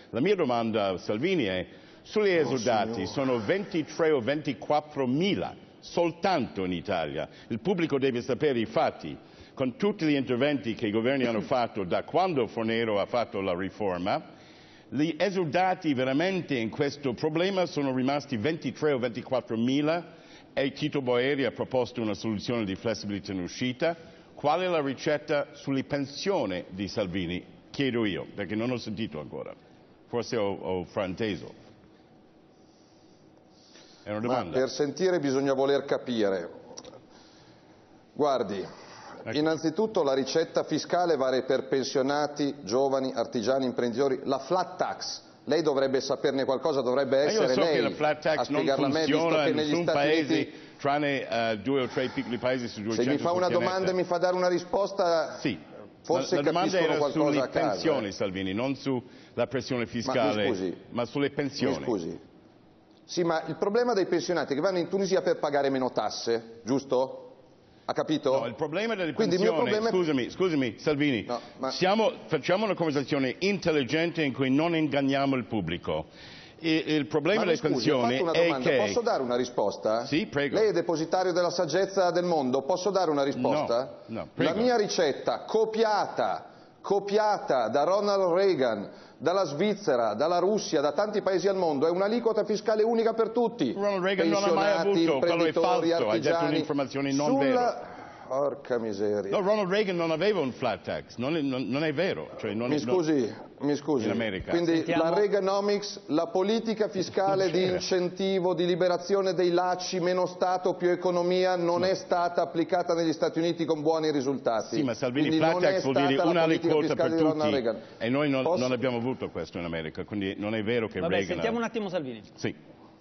La mia domanda a Salvini è, sugli esodati sono 23 o 24 mila soltanto in Italia. Il pubblico deve sapere i fatti. Con tutti gli interventi che i governi hanno fatto da quando Fornero ha fatto la riforma, gli esodati veramente in questo problema sono rimasti 23 o 24 mila e Tito Boeri ha proposto una soluzione di flessibilità in uscita. Qual è la ricetta sulle pensioni di Salvini? Chiedo io, perché non ho sentito ancora. Forse ho frainteso. È una domanda. Ma per sentire bisogna voler capire. Guardi, innanzitutto la ricetta fiscale vale per pensionati, giovani, artigiani, imprenditori. La flat tax, lei dovrebbe saperne qualcosa, dovrebbe essere lei che la flat tax a spiegarla a me, visto che in negli nessun Stati paese, Uniti... tranne 2 o 3 piccoli paesi su 200. Se mi fa una domanda e mi fa dare una risposta, sì. Forse la domanda capiscono era qualcosa sulle a casa. pensioni, Salvini, non sulla pressione fiscale, ma sulle pensioni. Mi scusi. Sì, ma il problema dei pensionati è che vanno in Tunisia per pagare meno tasse, giusto? Ha capito? No, il problema delle pensioni, scusami Salvini, no, facciamo una conversazione intelligente in cui non inganniamo il pubblico. Il problema delle pensioni è che... Posso dare una risposta? Sì, prego. Lei è depositario della saggezza del mondo, posso dare una risposta? No, prego. La mia ricetta, copiata da Ronald Reagan, dalla Svizzera, dalla Russia, da tanti paesi al mondo, è un'aliquota fiscale unica per tutti. Ronald Reagan non ha mai avuto, quello è falso, hai detto un'informazione non vera. Porca miseria. No, Ronald Reagan non aveva un flat tax, non è vero. Cioè mi scusi, in America. Quindi la Reaganomics, la politica fiscale di incentivo, di liberazione dei lacci, meno Stato, più economia, non è stata applicata negli Stati Uniti con buoni risultati. Sì, ma Salvini, flat tax vuol dire un'aliquota per tutti e noi non abbiamo avuto questo in America, quindi non è vero che Reagan... sentiamo un attimo Salvini. Sì.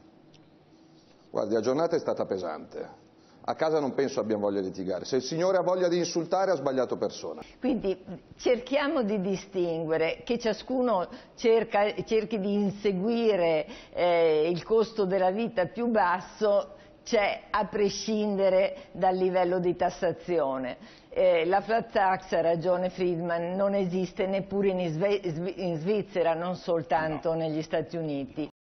Guardi, la giornata è stata pesante. A casa non penso abbiamo voglia di litigare. Se il signore ha voglia di insultare ha sbagliato persona. Quindi cerchiamo di distinguere, che ciascuno cerchi di inseguire il costo della vita più basso, c'è a prescindere dal livello di tassazione. La flat tax, ha ragione Friedman, non esiste neppure in Svizzera, non soltanto negli Stati Uniti.